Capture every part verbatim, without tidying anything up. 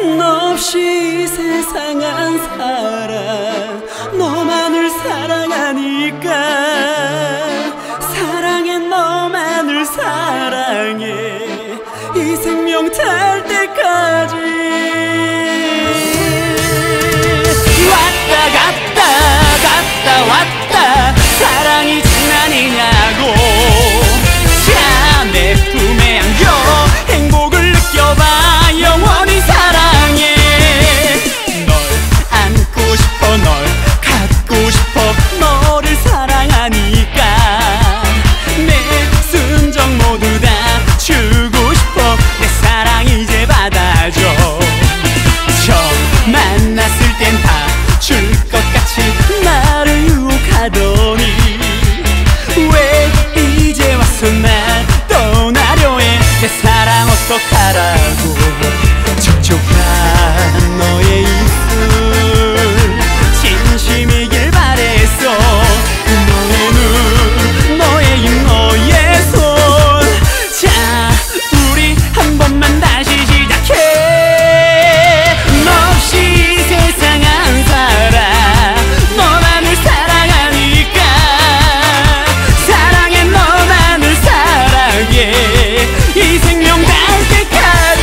너 없이 세상 안 살아. 너만을 사랑하니까 사랑해, 너만을 사랑해. 이 생명 닿을 때까지. 왔다 갔다 갔다 왔다 사랑이 장난이냐고. 자, 내 품에 안겨 행복을 느껴봐. 영원히 사랑해. 널 안고 싶어, 널 갖고 싶어. 너를 사랑하니까 내 순정 모두 다 주고 싶어. 내 사랑 이제 받아줘. 처음 만났을 땐 다 줄 것 같이 나를 유혹하더니 왜 이제 와서 날 떠나려 해. 내 사랑 어떡하라고. 촉촉한 너의 입술 진심이길 바랬어. 너의 눈, 너의 입, 너의 손. 자, 우리 한 번만 다시 시작해. 너 없이 세상 안 살아. 너만을 사랑하니까 사랑해, 너만을 사랑해. 이 생명 닿을 때까지.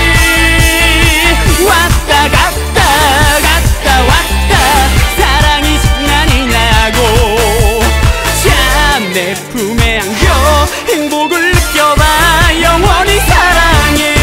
왔다 갔다 갔다 왔다 사랑이 장난이냐고. 자, 내 품에 안겨 행복을 느껴봐. 영원히 사랑해.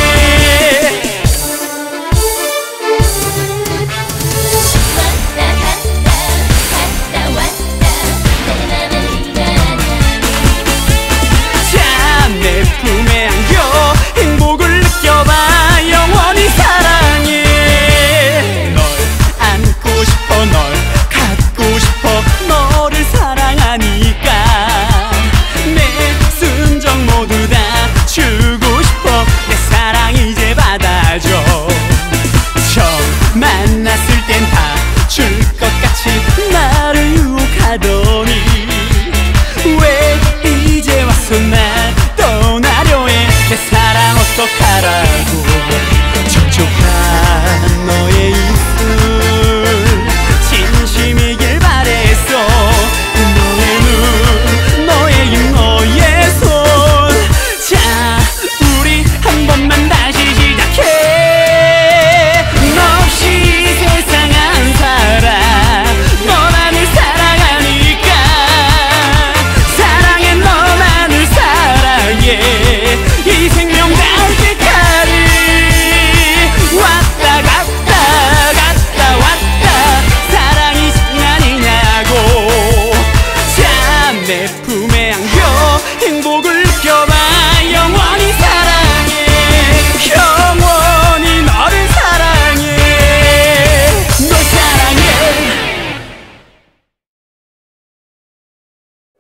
자, 내 품에 안겨 행복을 느껴봐. 영원히 사랑해. 널 안고 싶어, 널 갖고 싶어. 너를 사랑하니까 내 순정 모두 다 주고 싶어. 내 사랑 이제 받아줘. 처음 만났을 땐 다 줄 것 같이 나를 유혹하더니 왜 이제 와서 날 떠나려 해. 내 사랑 어떡하라고.